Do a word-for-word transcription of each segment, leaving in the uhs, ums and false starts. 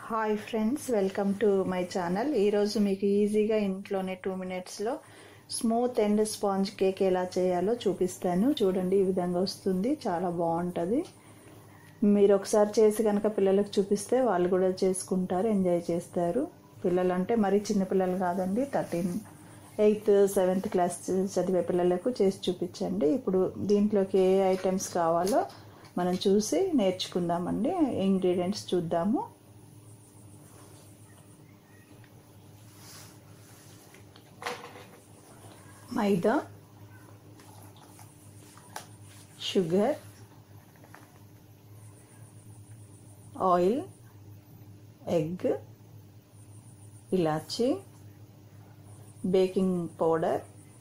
Hi friends, welcome to my channel. ఈరోజు మీకు ఈజీగా ఇంట్లోనే టూ మినిట్స్లో స్మూత్ అండ్ స్పాంజ్ కేక్ ఎలా చేయాలో చూపిస్తాను. చూడండి, ఈ విధంగా వస్తుంది. చాలా బాగుంటుంది. మీరు ఒకసారి చేసి కనుక పిల్లలకు చూపిస్తే వాళ్ళు కూడా చేసుకుంటారు, ఎంజాయ్ చేస్తారు. పిల్లలు అంటే మరీ చిన్నపిల్లలు కాదండి, థర్టీన్ ఎయిత్ సెవెంత్ క్లాస్ చదివే పిల్లలకు చేసి చూపించండి. ఇప్పుడు దీంట్లోకి ఏ ఐటమ్స్ కావాలో మనం చూసి నేర్చుకుందామండి. ఇంగ్రీడియంట్స్ చూద్దాము. మైదా, షుగర్, ఆయిల్, ఎగ్, ఇలాచి, baking powder,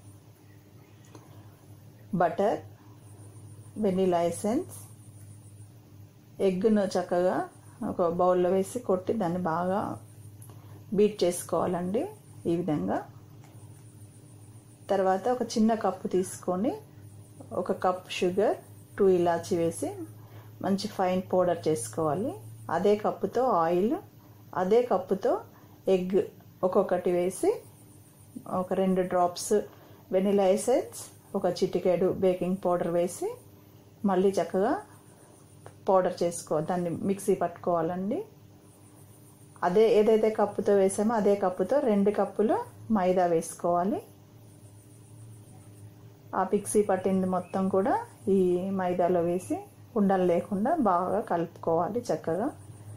butter, vanilla essence. ఎగ్ను చక్కగా ఒక బౌల్లో వేసి కొట్టి దాన్ని బాగా బీట్ చేసుకోవాలండి ఈ విధంగా. తర్వాత ఒక చిన్న కప్పు తీసుకొని ఒక కప్ షుగర్, టూ ఇలాచి వేసి మంచి ఫైన్ పౌడర్ చేసుకోవాలి. అదే కప్పుతో ఆయిల్, అదే కప్పుతో ఎగ్ ఒక్కొక్కటి వేసి ఒక రెండు డ్రాప్స్ వెనిలా ఎసెన్స్, ఒక చిటికెడు బేకింగ్ పౌడర్ వేసి మళ్ళీ చక్కగా పౌడర్ చేసుకో దాన్ని మిక్సీ పట్టుకోవాలండి. అదే ఏదైతే కప్పుతో వేసామో అదే కప్పుతో రెండు కప్పులు మైదా వేసుకోవాలి. ఆ మిక్సీ పట్టింది మొత్తం కూడా ఈ మైదాలో వేసి ఉండలు లేకుండా బాగా కలుపుకోవాలి. చక్కగా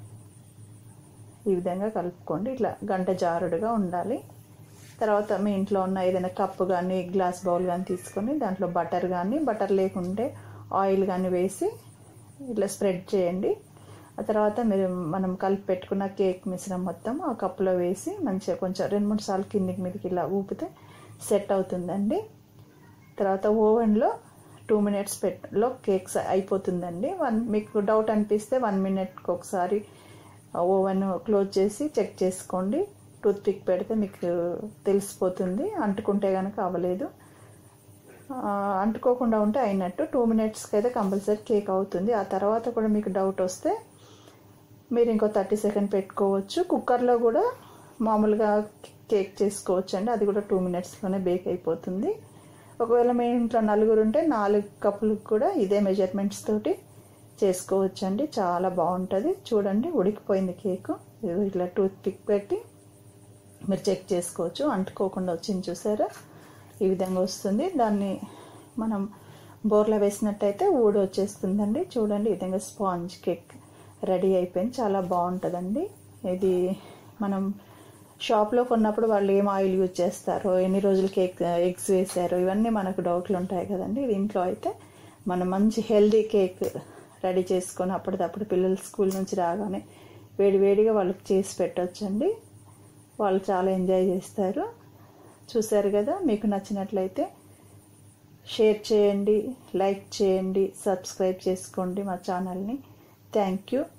ఈ విధంగా కలుపుకోండి. ఇట్లా గంట జారుడుగా ఉండాలి. తర్వాత మీ ఇంట్లో ఉన్న ఏదైనా కప్పు కానీ గ్లాస్ బౌల్ కానీ తీసుకొని దాంట్లో బటర్ కానీ, బటర్ లేకుంటే ఆయిల్ కానీ వేసి ఇట్లా స్ప్రెడ్ చేయండి. ఆ తర్వాత మీరు మనం కలిపి పెట్టుకున్న కేక్ మిశ్రమం మొత్తం ఆ కప్పులో వేసి మంచిగా కొంచెం రెండు మూడు సార్లు కిందికి మీదకి ఇలా ఊపితే సెట్ అవుతుందండి. తర్వాత ఓవెన్లో టూ మినిట్స్ పెట్టలో కేక్స్ అయిపోతుందండి. వన్ మీకు డౌట్ అనిపిస్తే వన్ మినిట్కి ఒకసారి ఓవెన్ క్లోజ్ చేసి చెక్ చేసుకోండి. టూత్ పిక్ పెడితే మీకు తెలిసిపోతుంది. అంటుకుంటే కనుక అవ్వలేదు, అంటుకోకుండా ఉంటే అయినట్టు. టూ మినిట్స్కి అయితే కంపల్సరీ కేక్ అవుతుంది. ఆ తర్వాత కూడా మీకు డౌట్ వస్తే మీరు ఇంకో థర్టీ సెకండ్ పెట్టుకోవచ్చు. కుక్కర్లో కూడా మామూలుగా కేక్ చేసుకోవచ్చు అండి, అది కూడా టూ మినిట్స్లోనే బేక్ అయిపోతుంది. ఒకవేళ మీ ఇంట్లో నలుగురు ఉంటే నాలుగు కప్పులకు కూడా ఇదే మెజర్మెంట్స్ తోటి చేసుకోవచ్చు అండి. చాలా బాగుంటుంది. చూడండి, ఉడికిపోయింది కేకు. ఇట్లా టూత్ పిక్ పెట్టి మీరు చెక్ చేసుకోవచ్చు. అంటుకోకుండా వచ్చింది చూసారా, ఈ విధంగా వస్తుంది. దాన్ని మనం బోర్లో వేసినట్టయితే ఊడి వచ్చేస్తుందండి. చూడండి, ఈ విధంగా స్పాంజ్ కేక్ రెడీ అయిపోయింది. చాలా బాగుంటుందండి. ఇది మనం షాప్లో కొన్నప్పుడు వాళ్ళు ఏం ఆయిల్ యూజ్ చేస్తారో, ఎన్ని రోజులు కేక్ ఎగ్స్ వేసారో, ఇవన్నీ మనకు డౌట్లు ఉంటాయి కదండి. ఇది ఇంట్లో అయితే మనం మంచి హెల్దీ కేక్ రెడీ చేసుకొని అప్పటిదప్పుడు పిల్లలు స్కూల్ నుంచి రాగానే వేడి వేడిగా వాళ్ళకి చేసి పెట్టొచ్చండి. వాళ్ళు చాలా ఎంజాయ్ చేస్తారు. చూసారు కదా, మీకు నచ్చినట్లయితే షేర్ చేయండి, లైక్ చేయండి, సబ్స్క్రైబ్ చేసుకోండి మా ఛానల్ని. Thank you.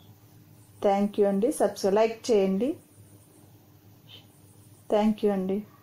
థ్యాంక్ యూ అండి. సబ్స్క్రైబ్ లైక్ చేయండి. థ్యాంక్ యూ అండి.